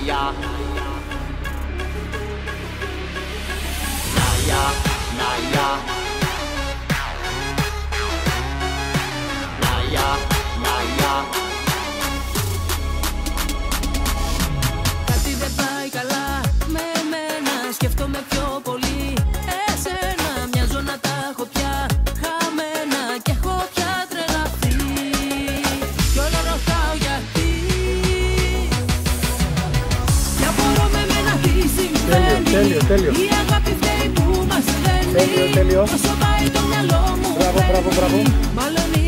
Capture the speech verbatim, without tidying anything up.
Νάγια, Νάγια, Νάγια, Νάγια, Νάγια. Κάτι δεν πάει καλά με εμένα, σκέφτομαι πιο πολύ εσένα. Μοιάζω να τα έχω πια χαμένα κι έχω πια τρελαθεί. Κι όλο ρωτάω γιατί. Κι απορώ με μένα τι συμβαίνει. Τέλειο, τέλειο. Η αγάπη φταίει που μας στέλνει. Τέλειο, τέλειο. Όσο πάει το μυαλό μου μπράβο, μπράβο, μπράβο. Μάλλον